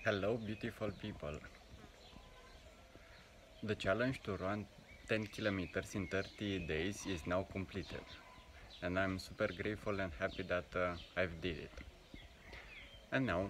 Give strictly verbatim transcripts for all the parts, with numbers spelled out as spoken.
Hello, beautiful people. The challenge to run ten kilometers in thirty days is now completed, and I'm super grateful and happy that uh, I've did it. And now,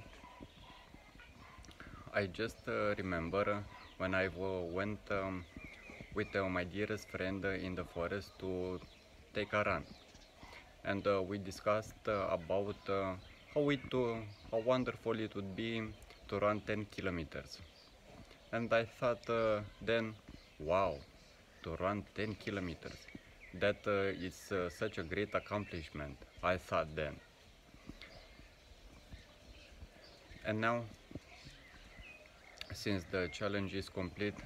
I just uh, remember uh, when I uh, went um, with uh, my dearest friend uh, in the forest to take a run, and uh, we discussed uh, about uh, how it uh, how wonderful it would be to run ten kilometers. And I thought uh, then, wow, to run ten kilometers, that uh, is uh, such a great accomplishment, I thought then. And now, since the challenge is complete,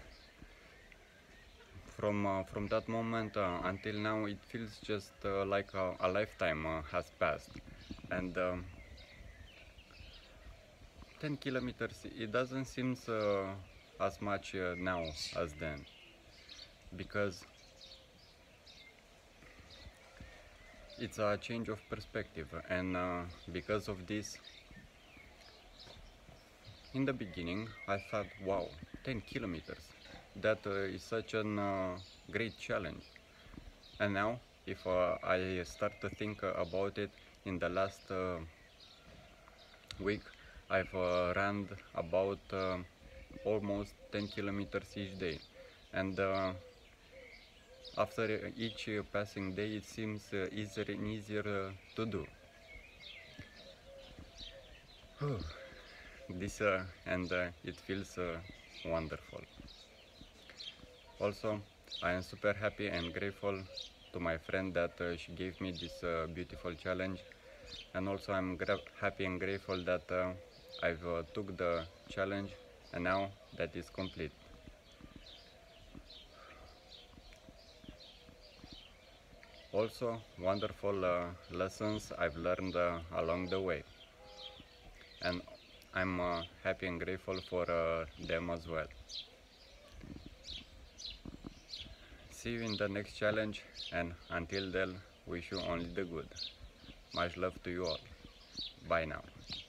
from uh, from that moment uh, until now, it feels just uh, like a, a lifetime uh, has passed. And um, ten kilometers, it doesn't seem uh, as much uh, now as then, because it's a change of perspective. And uh, because of this, in the beginning I thought, wow, ten kilometers, that uh, is such a uh, great challenge. And now if uh, I start to think uh, about it, in the last uh, week I've uh, ran about uh, almost ten kilometers each day. And uh, after each uh, passing day, it seems uh, easier and easier uh, to do. This uh, and uh, it feels uh, wonderful. Also, I am super happy and grateful to my friend that uh, she gave me this uh, beautiful challenge. And also I'm happy and grateful that uh, I've uh, took the challenge, and now that is complete. Also, wonderful uh, lessons I've learned uh, along the way, and I'm uh, happy and grateful for uh, them as well. See you in the next challenge, and until then, wish you only the good. Much love to you all. Bye now.